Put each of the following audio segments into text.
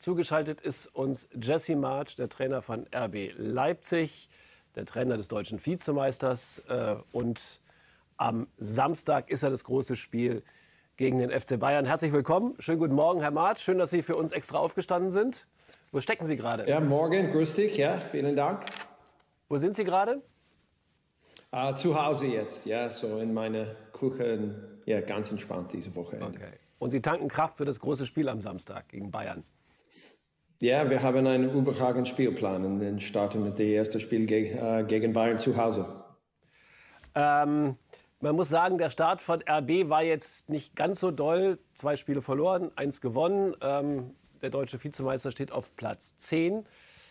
Zugeschaltet ist uns Jesse Marsch, der Trainer von RB Leipzig, der Trainer des deutschen Vizemeisters. Und am Samstag ist ja das große Spiel gegen den FC Bayern. Herzlich willkommen. Schönen guten Morgen, Herr Marsch. Schön, dass Sie für uns extra aufgestanden sind. Wo stecken Sie gerade? Ja, morgen. Grüß dich. Ja, vielen Dank. Wo sind Sie gerade? Zu Hause jetzt. Ja, so in meiner Küche. Ja, ganz entspannt diese Woche. Okay. Und Sie tanken Kraft für das große Spiel am Samstag gegen Bayern. Ja, wir haben einen überragenden Spielplan und dann starten mit dem ersten Spiel gegen Bayern zu Hause. Man muss sagen, der Start von RB war jetzt nicht ganz so doll. 2 Spiele verloren, 1 gewonnen. Der deutsche Vizemeister steht auf Platz 10.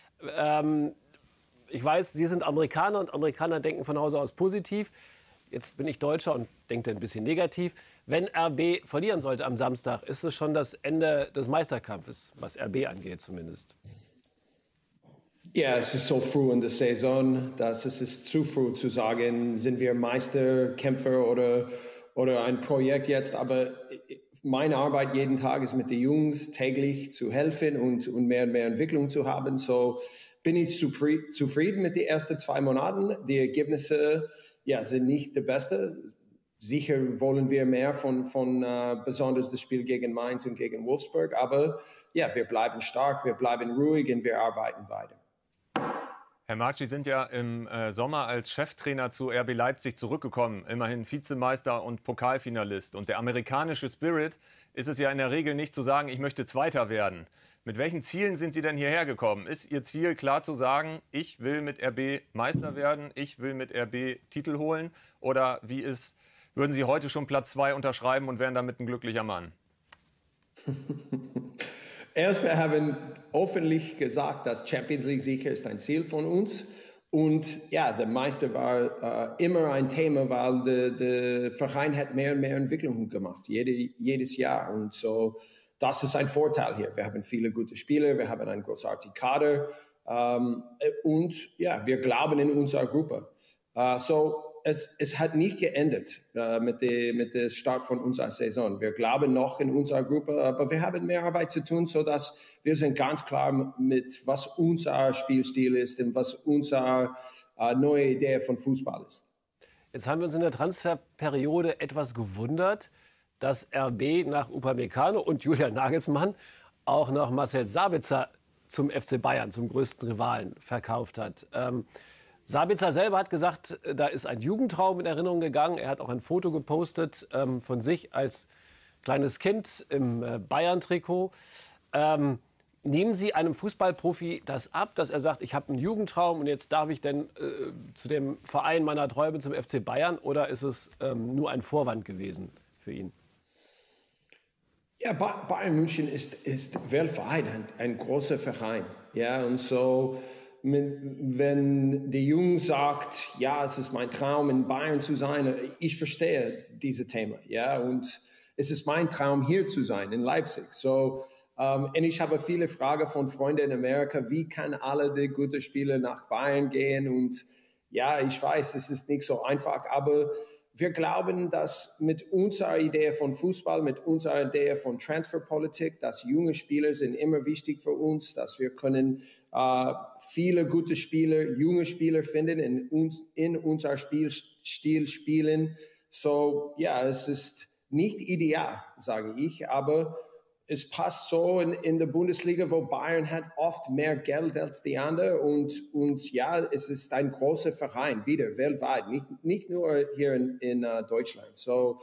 Ich weiß, Sie sind Amerikaner und Amerikaner denken von Hause aus positiv. Jetzt bin ich Deutscher und denke ein bisschen negativ. Wenn RB verlieren sollte am Samstag, ist es schon das Ende des Meisterkampfes, was RB angeht zumindest. Ja, es ist so früh in der Saison, dass es ist zu früh zu sagen, sind wir Meisterkämpfer oder ein Projekt jetzt. Aber meine Arbeit jeden Tag ist mit den Jungs täglich zu helfen und mehr und mehr Entwicklung zu haben. So bin ich zufrieden mit den ersten 2 Monaten. Die Ergebnisse sind nicht die besten. Sicher wollen wir mehr von besonders das Spiel gegen Mainz und gegen Wolfsburg. Aber ja, wir bleiben stark, wir bleiben ruhig und wir arbeiten weiter. Herr Marsch, Sie sind ja im Sommer als Cheftrainer zu RB Leipzig zurückgekommen. Immerhin Vizemeister und Pokalfinalist. Und der amerikanische Spirit ist es ja in der Regel nicht zu sagen, ich möchte Zweiter werden. Mit welchen Zielen sind Sie denn hierher gekommen? Ist Ihr Ziel klar zu sagen, ich will mit RB Meister werden, ich will mit RB Titel holen? Oder würden Sie heute schon Platz 2 unterschreiben und wären damit ein glücklicher Mann? Erst, wir haben öffentlich gesagt, dass Champions League sicher ist ein Ziel von uns. Und ja, der Meister war immer ein Thema, weil der Verein hat mehr und mehr Entwicklung gemacht, jedes Jahr. Und so, das ist ein Vorteil hier. Wir haben viele gute Spieler, wir haben einen großartigen Kader. Und ja, wir glauben in unsere Gruppe. Es hat nicht geändert mit dem Start von unserer Saison. Wir glauben noch in unserer Gruppe, aber wir haben mehr Arbeit zu tun, sodass wir sind ganz klar mit, was unser Spielstil ist und was unsere neue Idee von Fußball ist. Jetzt haben wir uns in der Transferperiode etwas gewundert, dass RB nach Upamecano und Julian Nagelsmann auch noch Marcel Sabitzer zum FC Bayern, zum größten Rivalen, verkauft hat. Sabitzer selber hat gesagt, da ist ein Jugendtraum in Erinnerung gegangen. Er hat auch ein Foto gepostet von sich als kleines Kind im Bayern-Trikot. Nehmen Sie einem Fußballprofi das ab, dass er sagt, ich habe einen Jugendtraum und jetzt darf ich denn zu dem Verein meiner Träume, zum FC Bayern? Oder ist es nur ein Vorwand gewesen für ihn? Ja, Bayern München ist weltweit ein großer Verein. Ja, und so, wenn der Junge sagt, ja, es ist mein Traum, in Bayern zu sein, ich verstehe dieses Thema, ja, und es ist mein Traum, hier zu sein, in Leipzig. So, und ich habe viele Fragen von Freunden in Amerika, wie kann alle die guten Spieler nach Bayern gehen? Und ja, ich weiß, es ist nicht so einfach, aber wir glauben, dass mit unserer Idee von Fußball, mit unserer Idee von Transferpolitik, dass junge Spieler sind immer wichtig für uns, dass wir können viele gute Spieler, junge Spieler finden in unser Spielstil spielen. So, ja, es ist nicht ideal, sage ich, aber es passt so in der Bundesliga, wo Bayern hat oft mehr Geld als die anderen und ja, es ist ein großer Verein, wieder weltweit, nicht nur hier in Deutschland. So,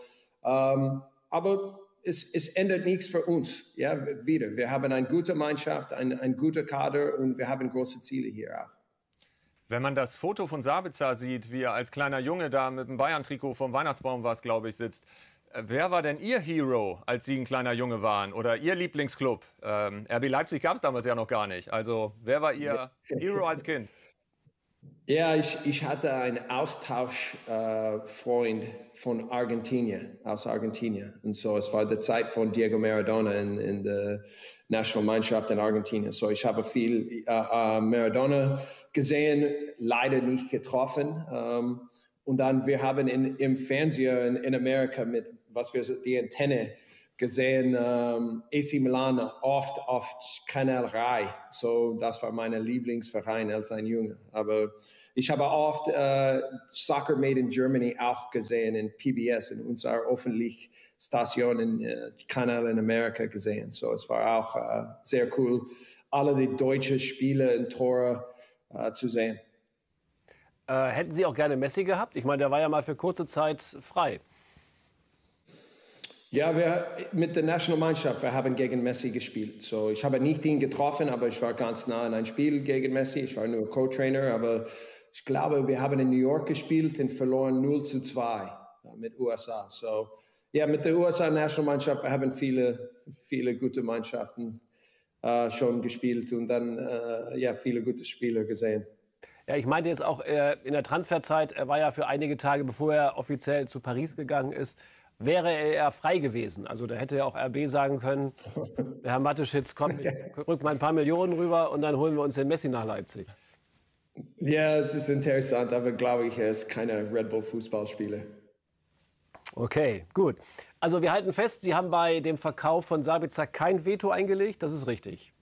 aber es ändert nichts für uns, ja, wieder. Wir haben eine gute Mannschaft, ein guter Kader und wir haben große Ziele hier auch. Wenn man das Foto von Sabitzer sieht, wie er als kleiner Junge da mit dem Bayern-Trikot vom Weihnachtsbaum war es, glaube ich, sitzt. Wer war denn Ihr Hero, als Sie ein kleiner Junge waren? Oder Ihr Lieblingsclub? RB Leipzig gab es damals ja noch gar nicht. Also wer war Ihr Hero als Kind? Ja, ich hatte einen Austauschfreund von Argentinien, aus Argentinien. Und so, es war die Zeit von Diego Maradona in der Nationalmannschaft in Argentinien. So, ich habe viel Maradona gesehen, leider nicht getroffen. Und dann, wir haben im Fernseher in Amerika mit, was wir die Antenne gesehen AC Milan oft auf Kanal Rai. So, das war mein Lieblingsverein als ein Junge. Aber ich habe oft Soccer Made in Germany auch gesehen in PBS, in unserer öffentlichen Station in Kanal in Amerika gesehen. So, es war auch sehr cool, alle die deutschen Spiele in Tore zu sehen. Hätten Sie auch gerne Messi gehabt? Ich meine, der war ja mal für kurze Zeit frei. Ja, wir mit der Nationalmannschaft, wir haben gegen Messi gespielt. So, ich habe nicht ihn getroffen, aber ich war ganz nah in ein Spiel gegen Messi. Ich war nur Co-Trainer, aber ich glaube, wir haben in New York gespielt und verloren 0-2 mit USA. So, ja, mit der USA-Nationalmannschaft, wir haben viele gute Mannschaften schon gespielt und dann viele gute Spieler gesehen. Ja, ich meinte jetzt auch in der Transferzeit, er war ja für einige Tage, bevor er offiziell zu Paris gegangen ist, wäre er frei gewesen. Also da hätte ja auch RB sagen können, Herr Mateschitz, komm, rück mal ein paar Millionen rüber und dann holen wir uns den Messi nach Leipzig. Ja, es ist interessant, aber glaube ich, er ist kein Red Bull Fußballspieler. Okay, gut. Also wir halten fest, Sie haben bei dem Verkauf von Sabitzer kein Veto eingelegt, das ist richtig.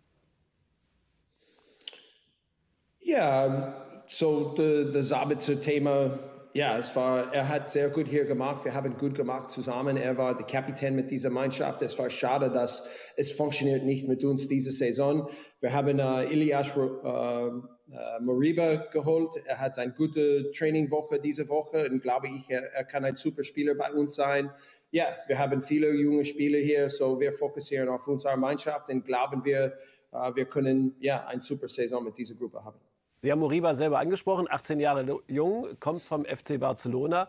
Ja, so das Sabitzer-Thema, ja, er hat sehr gut hier gemacht. Wir haben gut gemacht zusammen. Er war der Kapitän mit dieser Mannschaft. Es war schade, dass es funktioniert nicht mit uns diese Saison. Wir haben Ilias Moriba geholt. Er hat eine gute Trainingwoche diese Woche und glaube ich, er kann ein super Spieler bei uns sein. Ja, wir haben viele junge Spieler hier, so wir fokussieren auf unsere Mannschaft und glauben wir können eine super Saison mit dieser Gruppe haben. Sie haben Moriba selber angesprochen, 18 Jahre jung, kommt vom FC Barcelona.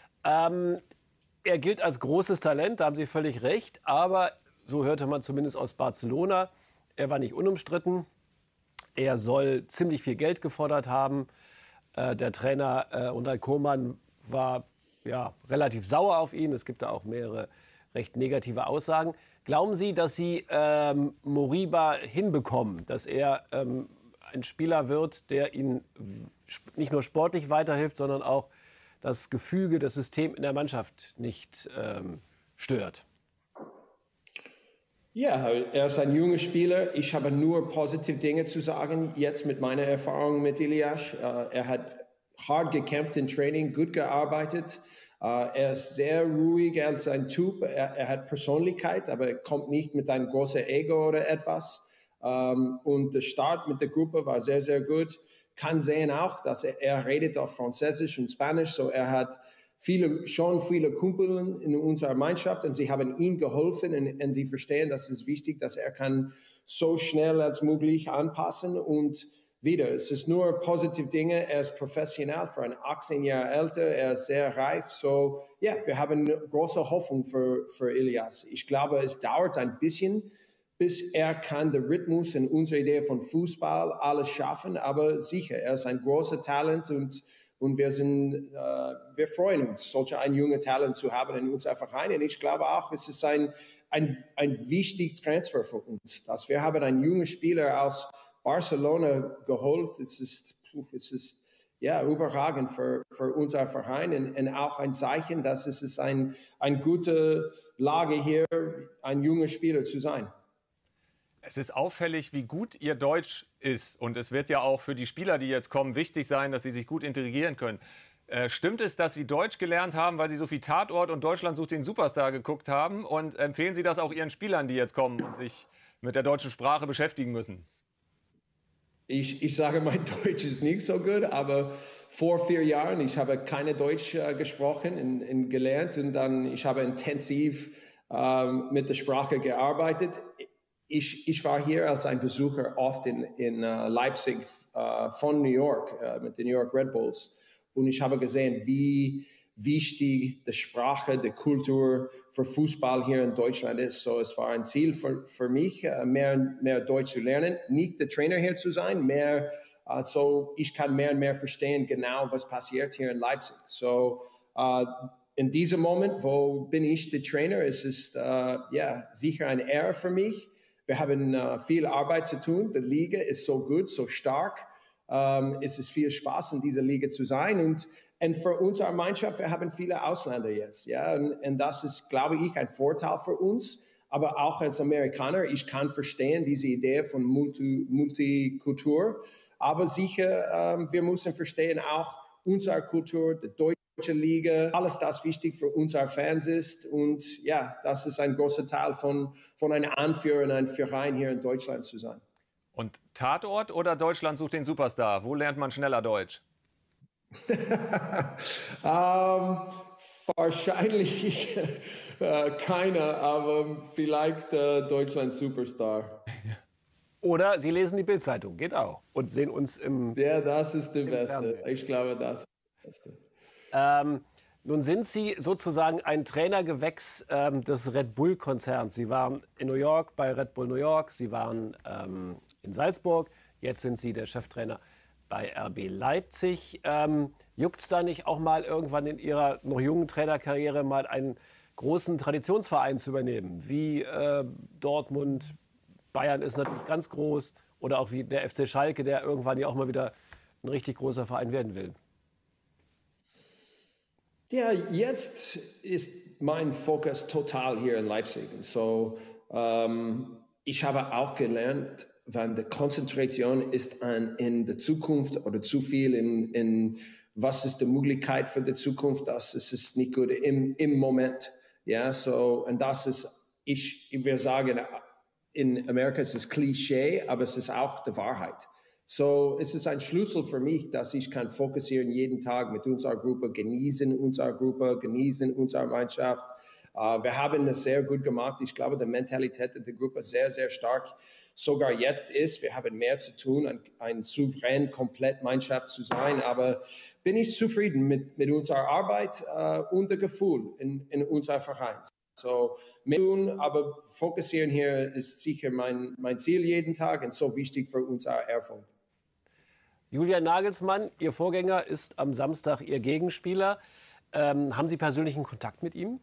Er gilt als großes Talent, da haben Sie völlig recht. Aber so hörte man zumindest aus Barcelona, er war nicht unumstritten. Er soll ziemlich viel Geld gefordert haben. Der Trainer Ronald Koeman war relativ sauer auf ihn. Es gibt da auch mehrere recht negative Aussagen. Glauben Sie, dass Sie Moriba hinbekommen, dass er ein Spieler wird, der Ihnen nicht nur sportlich weiterhilft, sondern auch das Gefüge, das System in der Mannschaft nicht stört? Ja, er ist ein junger Spieler. Ich habe nur positive Dinge zu sagen, jetzt mit meiner Erfahrung mit Ilias. Er hat hart gekämpft im Training, gut gearbeitet. Er ist sehr ruhig als ein Typ. Er hat Persönlichkeit, aber er kommt nicht mit einem großen Ego oder etwas. Und der Start mit der Gruppe war sehr, sehr gut. Kann sehen auch, dass er redet auf Französisch und Spanisch. So er hat schon viele Kumpel in unserer Mannschaft und sie haben ihm geholfen und sie verstehen, dass es wichtig, dass er kann so schnell als möglich anpassen und wieder, es ist nur positive Dinge. Er ist professionell für ein 18 Jahre älter. Er ist sehr reif. So, ja, wir haben große Hoffnung für Ilias. Ich glaube, es dauert ein bisschen, bis er kann den Rhythmus und unsere Idee von Fußball alles schaffen. Aber sicher, er ist ein großer Talent und wir freuen uns, solch ein junger Talent zu haben in unserem Verein. Und ich glaube auch, es ist ein wichtiger Transfer für uns, dass wir haben einen jungen Spieler aus Barcelona geholt. Es ist überragend für unser Verein und auch ein Zeichen, dass es ist eine gute Lage hier, ein junger Spieler zu sein. Es ist auffällig, wie gut Ihr Deutsch ist. Und es wird ja auch für die Spieler, die jetzt kommen, wichtig sein, dass sie sich gut integrieren können. Stimmt es, dass Sie Deutsch gelernt haben, weil Sie so viel Tatort und Deutschland sucht den Superstar geguckt haben? Und empfehlen Sie das auch Ihren Spielern, die jetzt kommen und sich mit der deutschen Sprache beschäftigen müssen? Ich sage, mein Deutsch ist nicht so gut, aber vor 4 Jahren, ich habe keine Deutsch gesprochen und gelernt und dann, ich habe intensiv mit der Sprache gearbeitet. Ich war hier als ein Besucher oft in Leipzig von New York mit den New York Red Bulls und ich habe gesehen, wie wichtig die Sprache, die Kultur für Fußball hier in Deutschland ist. So, es war ein Ziel für mich, mehr Deutsch zu lernen, nicht der Trainer hier zu sein, so ich kann mehr und mehr verstehen, genau was passiert hier in Leipzig. So, in diesem Moment, wo bin ich der Trainer, es ist sicher eine Ehre für mich. Wir haben viel Arbeit zu tun. Die Liga ist so gut, so stark. Es ist viel Spaß, in dieser Liga zu sein. Und für unsere Mannschaft, wir haben viele Ausländer jetzt. Ja? Und das ist, glaube ich, ein Vorteil für uns. aber auch als Amerikaner, ich kann verstehen diese Idee von Multikultur, aber sicher, wir müssen verstehen auch unsere Kultur, die deutsche Liga, alles das wichtig für unsere Fans ist und ja, das ist ein großer Teil von einem Anführer in einem Verein hier in Deutschland zu sein. Und Tatort oder Deutschland sucht den Superstar? Wo lernt man schneller Deutsch? Wahrscheinlich keiner, aber vielleicht Deutschland Superstar. Oder Sie lesen die Bild-Zeitung, geht auch. Und sehen uns im. Ja, das ist der Beste. Fernsehen. Ich glaube, das ist der Beste. Nun sind Sie sozusagen ein Trainergewächs des Red Bull-Konzerns. Sie waren in New York bei Red Bull New York, Sie waren in Salzburg, jetzt sind Sie der Cheftrainer bei RB Leipzig. Juckt es da nicht auch mal irgendwann in Ihrer noch jungen Trainerkarriere mal einen großen Traditionsverein zu übernehmen? Wie Dortmund, Bayern ist natürlich ganz groß oder auch wie der FC Schalke, der irgendwann ja auch mal wieder ein richtig großer Verein werden will. Ja, jetzt ist mein Fokus total hier in Leipzig. Und so, ich habe auch gelernt, wenn die Konzentration ist in der Zukunft oder zu viel in was ist die Möglichkeit für die Zukunft, das ist nicht gut im Moment. Ja, so, und das ist, ich will sagen, in Amerika ist es Klischee, aber es ist auch die Wahrheit. So, es ist ein Schlüssel für mich, dass ich kann fokussieren jeden Tag mit unserer Gruppe, genießen unsere Mannschaft. Wir haben es sehr gut gemacht. Ich glaube, die Mentalität der Gruppe sehr, sehr stark. Sogar jetzt wir haben mehr zu tun, ein souverän, komplett Mannschaft zu sein. Aber bin ich zufrieden mit unserer Arbeit und dem Gefühl in unserem Verein. So, aber fokussieren hier ist sicher mein Ziel jeden Tag und so wichtig für unser Erfolg. Julian Nagelsmann, Ihr Vorgänger, ist am Samstag Ihr Gegenspieler. Haben Sie persönlichen Kontakt mit ihm?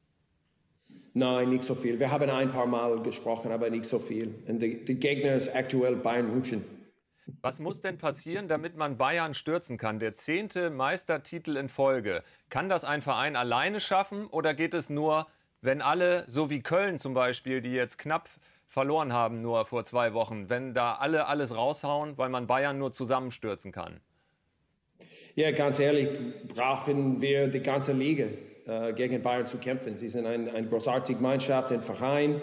Nein, nicht so viel. Wir haben ein paar Mal gesprochen, aber nicht so viel. Und der Gegner ist aktuell Bayern München. Was muss denn passieren, damit man Bayern stürzen kann? Der 10. Meistertitel in Folge. Kann das ein Verein alleine schaffen oder geht es nur, wenn alle, so wie Köln zum Beispiel, die jetzt knapp verloren haben, nur vor 2 Wochen, wenn da alle alles raushauen, weil man Bayern nur zusammenstürzen kann? Ja, ganz ehrlich, brauchen wir die ganze Liga gegen Bayern zu kämpfen. Sie sind eine großartige Mannschaft, ein Verein.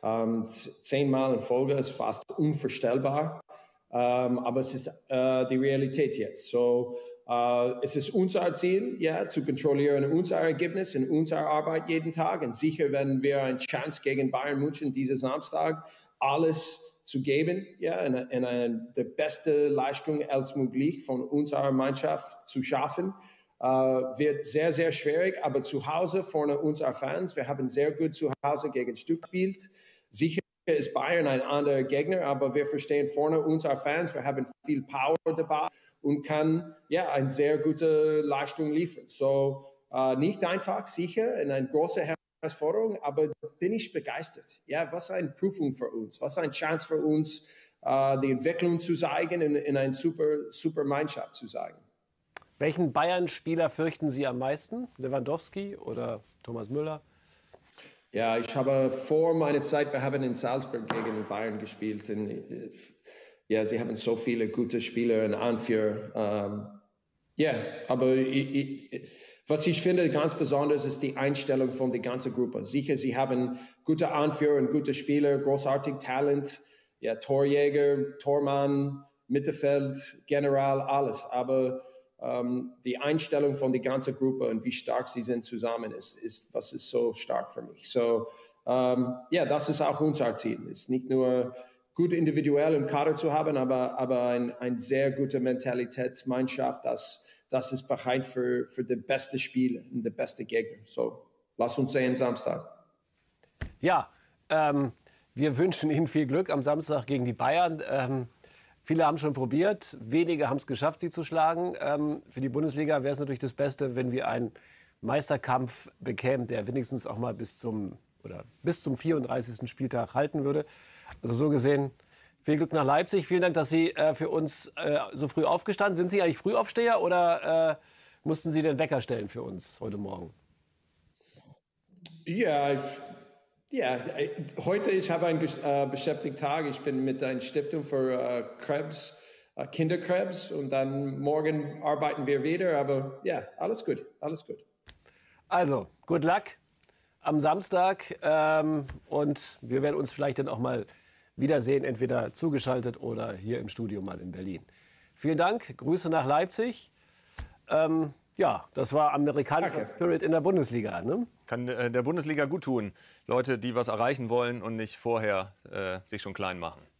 10 Mal in Folge ist fast unvorstellbar. Aber es ist die Realität jetzt. So, es ist unser Ziel, ja, zu kontrollieren unser Ergebnis und unsere Arbeit jeden Tag. Und sicher werden wir eine Chance gegen Bayern München diesen Samstag alles zu geben, ja, in die beste Leistung als möglich von unserer Mannschaft zu schaffen. Wird sehr, sehr schwierig, aber zu Hause vorne unserer Fans, wir haben sehr gut zu Hause gegen Stuttgart gespielt. Sicher ist Bayern ein anderer Gegner, aber wir verstehen vorne unsere Fans, wir haben viel Power dabei und kann ja eine sehr gute Leistung liefern. So nicht einfach, sicher, in eine große Herausforderung, aber bin ich begeistert. Ja, was eine Prüfung für uns, was eine Chance für uns, die Entwicklung zu zeigen und in eine super Mannschaft zu zeigen. Welchen Bayern-Spieler fürchten Sie am meisten? Lewandowski oder Thomas Müller? Ja, ich habe vor meiner Zeit, wir haben in Salzburg gegen Bayern gespielt. Und, ja, sie haben so viele gute Spieler und Anführer. Ja, aber was ich finde ganz besonders ist die Einstellung von der ganzen Gruppe. Sicher, sie haben gute Anführer und gute Spieler, großartig Talent, ja, Torjäger, Tormann, Mittelfeld, General, alles. Aber die Einstellung von der ganzen Gruppe und wie stark sie sind zusammen was ist so stark für mich. So, ja, das ist auch unser Ziel. Es ist nicht nur gut individuell im Kader zu haben, aber eine sehr gute Mentalitätsmannschaft, das ist bereit für die besten Spiele und die besten Gegner. So, lass uns sehen Samstag. Ja, wir wünschen Ihnen viel Glück am Samstag gegen die Bayern. Viele haben schon probiert, wenige haben es geschafft, sie zu schlagen. Für die Bundesliga wäre es natürlich das Beste, wenn wir einen Meisterkampf bekämen, der wenigstens auch mal bis zum 34. Spieltag halten würde. Also so gesehen, viel Glück nach Leipzig. Vielen Dank, dass Sie für uns so früh aufgestanden sind. Sind Sie eigentlich Frühaufsteher oder mussten Sie den Wecker stellen für uns heute Morgen? Ja, Ja, heute ich habe einen beschäftigten Tag. Ich bin mit einer Stiftung für Krebs, Kinderkrebs und dann morgen arbeiten wir wieder. Aber ja, alles gut, alles gut. Also, good luck am Samstag und wir werden uns vielleicht dann auch mal wiedersehen, entweder zugeschaltet oder hier im Studio mal in Berlin. Vielen Dank, Grüße nach Leipzig. Ja, das war amerikanischer Spirit in der Bundesliga. Ne? Kann der Bundesliga gut tun. Leute, die was erreichen wollen und nicht vorher sich schon klein machen.